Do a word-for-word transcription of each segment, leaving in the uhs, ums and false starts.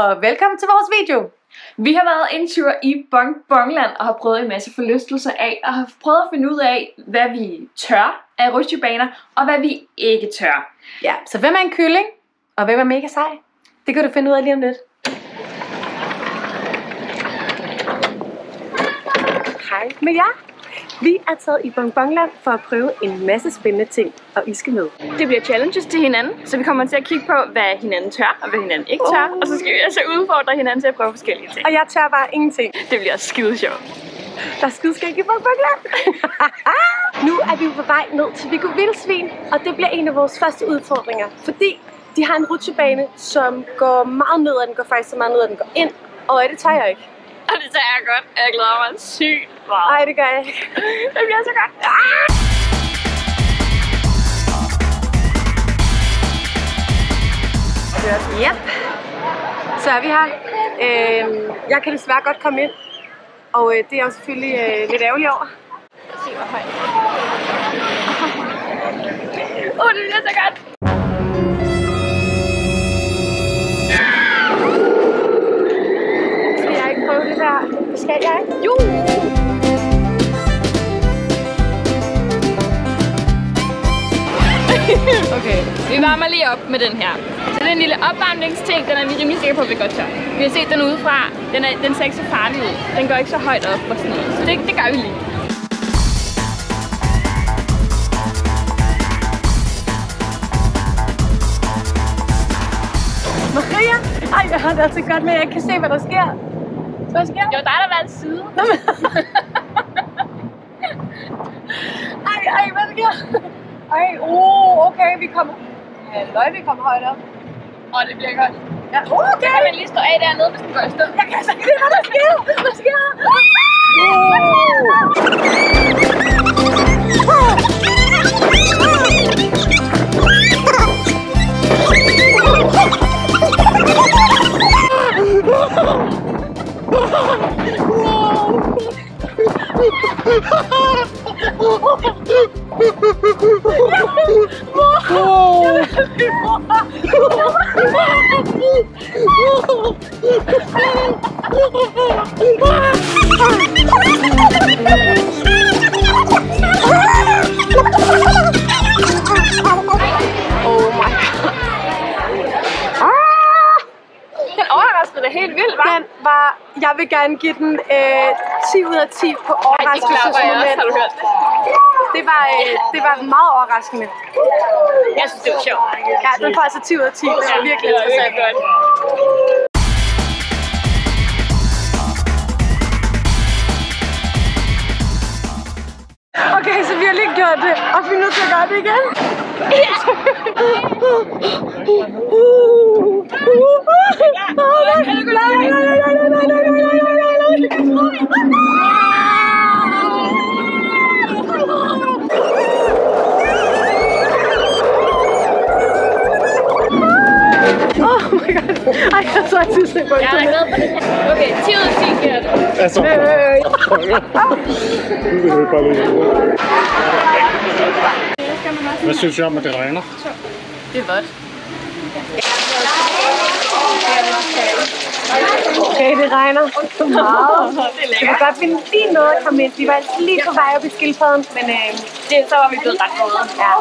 og velkommen til vores video. Vi har været en tur i Bong Bongland og har prøvet en masse forlystelser af, og har prøvet at finde ud af, hvad vi tør af rutsjebaner, og hvad vi ikke tør. Ja, så hvem er en kylling, og hvem er mega sej? Det kan du finde ud af lige om lidt. Hej med jer. Vi er taget i Bong Bongland for at prøve en masse spændende ting, og I skal med. Det bliver challenges til hinanden, så vi kommer til at kigge på, hvad hinanden tør, og hvad hinanden ikke tør. Oh. Og så skal vi altså udfordre hinanden til at prøve forskellige ting. Og jeg tør bare ingenting. Det bliver skide sjovt. Der er skideskæg i Bong Bongland. Nu er vi på vej ned til Viggo Vildsvin, og det bliver en af vores første udfordringer. Fordi de har en rutsjebane, som går meget ned, og den går faktisk så meget ned, at den går ind. Og det tør jeg ikke. Og det tager jeg godt. Jeg glæder mig sygt meget. Ej, det gør jeg ikke. Det bliver så godt. Ah! Yep. Så er vi her. Øh, jeg kan desværre godt komme ind. Og øh, det er jeg selvfølgelig øh, lidt ærgerlig over. Se hvor højt. Åh, oh, det bliver så godt. Skal jeg ikke prøve det der? Skal jeg ikke? Jo! Okay, vi varmer lige op med den her. Så det er en lille opvarmningsting, den er vi rimelig sikre på, at vi godt tør. Vi har set den udefra, den, er, den ser ikke så farlig ud. Den går ikke så højt op og sådan noget, så det, det gør vi lige. Maria! Ej, jeg har det altså godt med, at jeg ikke kan se, hvad der sker. Hvad sker? Det var dig, der var en side. Ej, ej, hvad sker? Ej, oh, okay, vi kommer... Halløj, vi kommer højt op. Åh, oh, det bliver godt. Ja, okay. Så kan man lige stå af dernede, hvis den går i stå. Jeg kan altså ikke se, hvad der sker. Hvad sker der? Helt vildt, hva'? Den var, jeg vil gerne give den øh, ti ud af ti på overraskelsesmoment. Har du hørt det? Det var, øh, det var meget overraskende. Jeg synes, det var sjovt. Ja, den får altså ti ud af ti. Det var virkelig interessant. Godt. Okay, så vi har lige gjort det, og vi er nødt til at gøre det igen. Ja! Oh my god. Ej, jeg er så tidspunkt på det. Jeg er glad for det her. Okay, ti ud af ti giver det. Altså. Hvad synes du om, at det regner? Det er vådt. Okay, det regner så meget. Det var godt finde lige noget at komme ind. Vi var lige på vej op i skildpadden, men øh, det, så var vi blevet ret gode. Ja.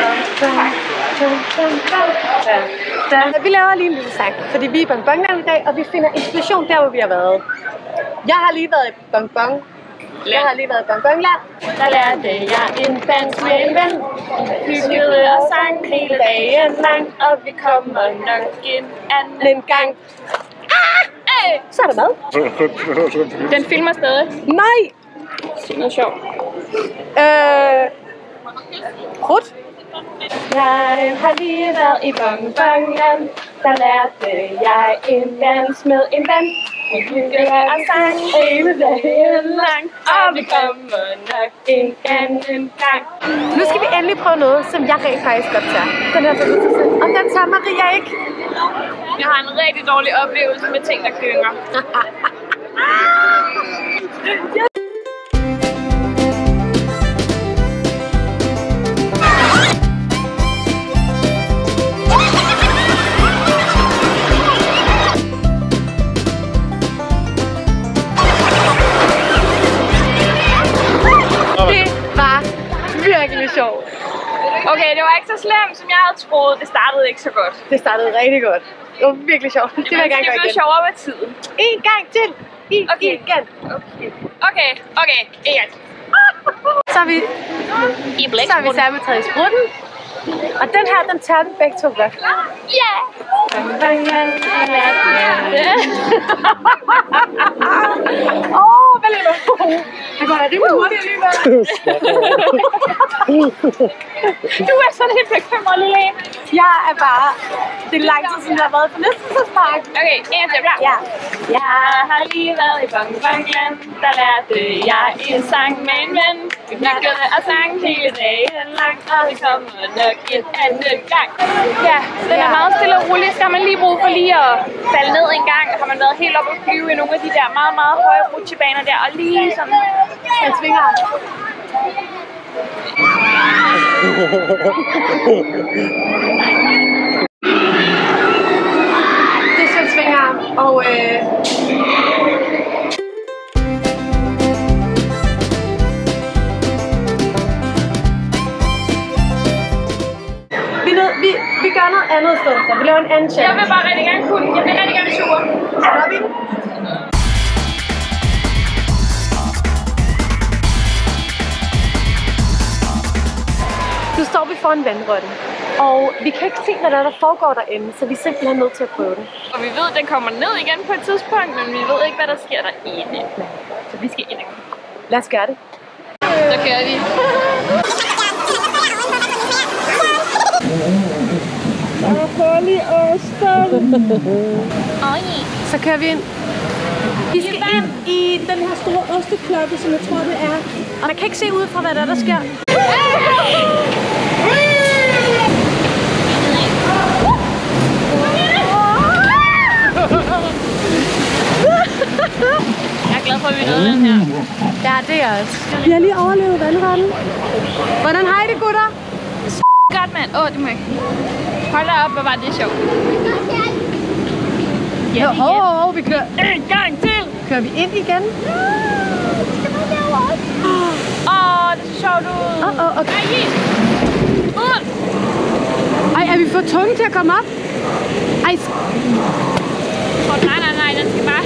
Så vi laver lige en lille sang, fordi vi er i Bong Bongland i dag, og vi finder inspiration der, hvor vi har været. Jeg har lige været i Bong Bong. Jeg har lige været i Bong Bongland. Der lærte jeg en dans med en ven. Hyggede og sang hele dagen lang, og vi kommer nok en anden gang. Ah! Hey! Så er der mad. Den filmer stadig. Nej! Det er noget sjovt. Øh... Krut? Jeg har lige været i Bong Bongland. Der lærte jeg en dans med en ven. Vi hyggede og sang hele dagen lang, og vi kommer nok en anden gang. Nu skal vi endelig prøve noget, som jeg rent faktisk godt tager. Den her forlystelse. Og den tager Maria ikke. Jeg har en rigtig dårlig oplevelse med ting, der gynger. sjovt. Okay, det var ikke så slemt, som jeg havde troet. Det startede ikke så godt. Det startede rigtig godt. Det var virkelig sjovt. Det vil jeg gerne gøre igen. Det blev sjovere med tiden. En gang til. I, okay. Igen. Okay. Okay, okay. Igen. Så er vi, I så er vi sammen taget i sprutten. Og den her, den tager den begge to godt. Ja! Åh, hvad løber du? Det går da rimelig hurtigt alligevel. Du er sådan helt bekymret, lille en. Jeg er bare... Det er lang tid siden, jeg har været på Lystelsespark. Okay, en til, klar? Ja. Jeg har lige været i Bang Bang Land. Der lærte jeg en sang med en ven. Vi hyggede og sang hele dagen lang. Og vi kommer nok et andet gang. Ja, den er meget stille og rolig. Skal man lige bruge for lige at falde ned en gang? Har man været helt oppe og flyve i nogle af de der meget, meget høje rutsjebaner der. Og lige sådan... Man svinger. Det er sådan svingarm, og øh... vi, nød, vi, vi gør noget andet i stedet for. Vi laver en anden challenge. Jeg vil bare rigtig gerne kunne. Jeg vil rigtig gerne ture. Gør vi? Nu står vi foran vandrøtten, og vi kan ikke se, hvad der, er, der foregår derinde, så vi er simpelthen nødt til at prøve den. Og vi ved, at den kommer ned igen på et tidspunkt, men vi ved ikke, hvad der sker derinde. Så vi skal ind og kigge. Lad os gøre det. Så kører vi. Hul i osten. Så kører vi ind. Vi skal ind i den her store osteklokke, som jeg tror, det er. Og man kan ikke se ud fra, hvad der, er, der sker. Jeg er glad for, at vi nåede den her. Ja, det er også. Vi har lige overlevet vandretten. Hvordan har I det, gutter? Godt, mand. Åh, oh, det må jeg. Hold da op, hvor var det sjovt. Ja, hov, hov, hov, vi kører. En gang til. Kører vi ind igen? Åh, oh, det ser sjovt ud. Åh, oh, okay. Ej, ud. Ej, er vi for tunge til at komme op? Ej, oh, nej, nej, nej, den skal bare.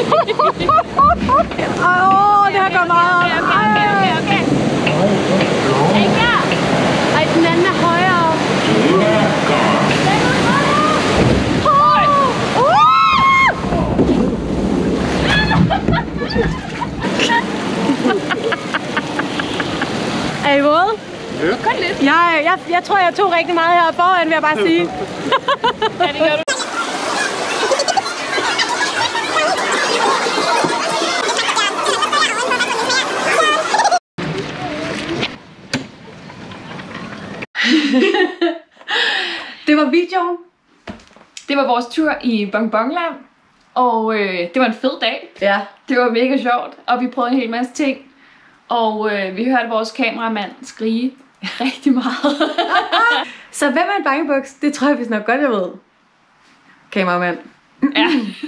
Åh, oh, det her går meget op. Okay, okay, okay, okay. Er I klar? Ej, den anden er højere. Er I våde? Ja. Kun lidt. Jeg, jeg, jeg tror, jeg tog rigtig meget her foran, vil jeg bare sige. Ja, det gør du. Det var videoen. Det var vores tur i Bang Bang Land. Og øh, det var en fed dag. Ja. Det var mega sjovt. Og vi prøvede en hel masse ting. Og øh, vi hørte vores kameramand skrige rigtig meget. Så hvem er en bangebuks? Det tror jeg vist nok godt, jeg ved. Kameramand. Ja.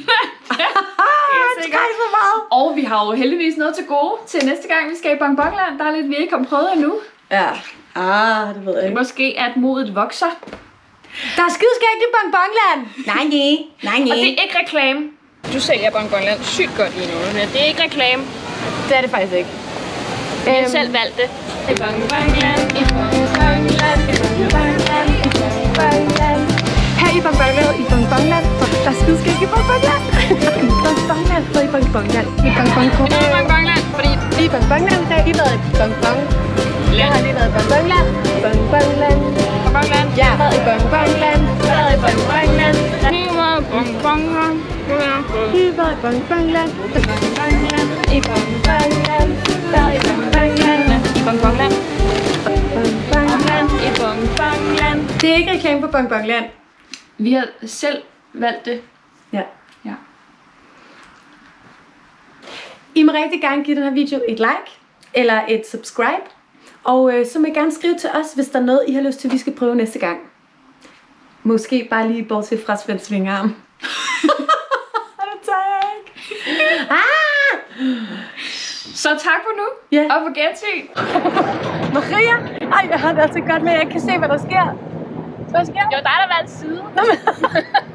Det er så meget. Og vi har jo heldigvis noget til gode til næste gang, vi skal i Bang Bang Land. Der er lidt, vi ikke har prøvet endnu. Ja. Ah, det ved jeg Det ikke. måske at modet vokser. Der er skideskægt i Bang Bang Land. Nej, nej. Nej, nej. Og det er ikke reklame. Du sælger Bang Bang Land sygt godt lige nu, men det er ikke reklame. Det er det faktisk ikke. Jeg har Øhm, selv valgt det. I Bang Bang Land, i Bang Bang Land, i Bang Bang Land, i Bang Bang Land. Her i Bang Bang Land, i Bang Bang Land. Der er skideskægt i Bang Bang Land. I Bang Bang Land, og i Bang Bang Land. I Bang Bang Land. Vi er i Bang Bang Land, fordi I Bang Bang Land, der har I været i Bang Bang. Jeg har lige været i Bang Bang Land. Bang Bang Land. Bang Bang Land. Jeg har været i Bang Bang Land. Jeg har været i Bang Bang Land. Vi var i Bang Bang Land. Vi har været i Bang Bang Land. Bang Bang Land. I Bang Bang Land. Der i Bang Bang Land. I Bang Bang Land. Bang Bang Land. I Bang Bang Land. Det er ikke reklame på Bang Bang Land. Vi har selv valgt det. Ja. Ja. I må rigtig gerne give den her video et like eller et subscribe. Og øh, så må I gerne skrive til os, hvis der er noget, I har lyst til, at vi skal prøve næste gang. Måske bare lige bortset fra Svend Svingarm. Det tager jeg ikke. Ah! Så tak for nu, Ja. og på gensyn. Maria, ej, jeg har det altså godt med, at jeg kan se, hvad der sker. Hvad sker Det var dig, der valgte side. Nå, men-